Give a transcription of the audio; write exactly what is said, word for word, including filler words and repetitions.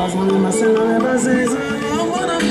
As one of my son, I never say, so I wanna